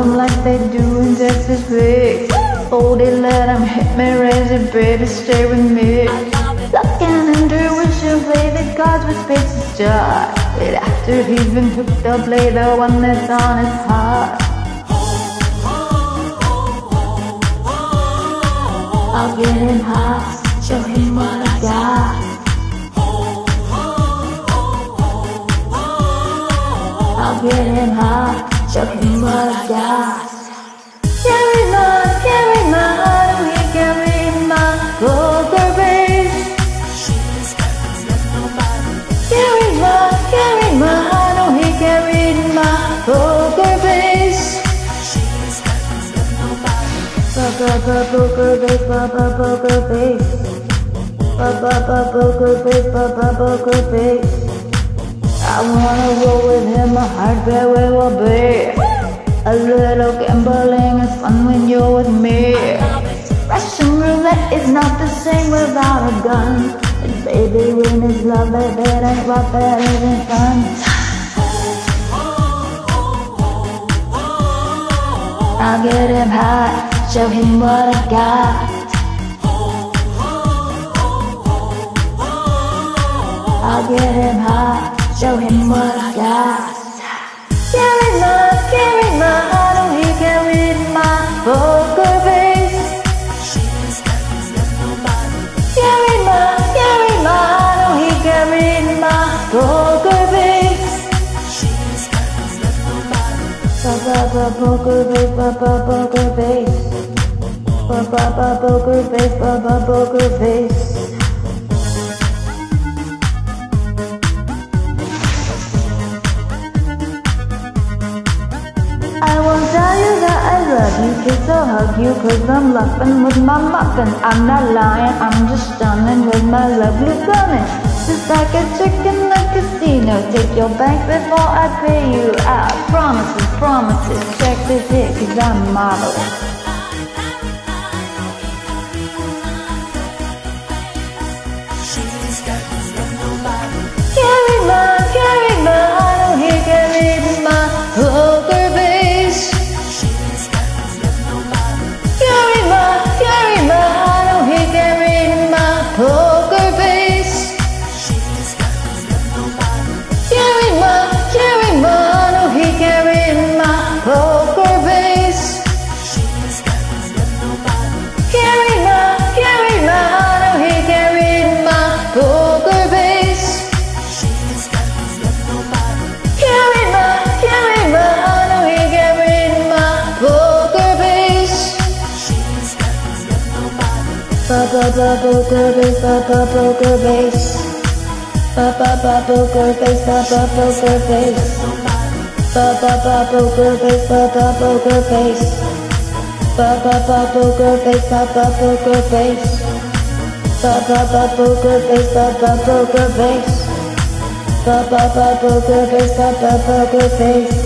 them like they do in Texas Big. Oh, they let him hit me, raise it, baby, stay with me. Looking intuition, play the cards with space to start. But after he's been hooked up, play the one that's on his heart. I'll get him hot, show him what I got. I'll get him hot, show him what I got. Carry my heart, and he can read my poker face. Carry my heart, and he can read my poker face. Poker face, poker face. Poker face. I wanna roll with him, my heart where we will be. A little gambling is fun when you're with me. Russian roulette is not the same without a gun. And baby, when it's love, baby, that's what that isn't fun. I'll get him hot, show him what I got. I'll get him hot, show him what I got. Carry my heart, oh he can read my poker face. Carry my heart, oh he can read my poker face. Poker face, poker face. Poker face. I won't tell you that I love you, kiss or hug you, 'cause I'm laughing with my muffin. I'm not lying, I'm just stunning with my lovely gunning. Just like a chick in the casino, take your bank before I pay you out. Promises, check this here, 'cause I'm marvelous. Carry my heart, oh he can read my poker face. Carry my heart, oh he can read my poker face. Carry my heart, oh he can read my poker face. Carry my heart, oh he can read my poker face. Carry my heart, oh he can read my poker face. Poker face, poker face. Poker face, poker face. Poker face, poker face. Poker face, poker face. Poker face, poker face. Poker face, poker face.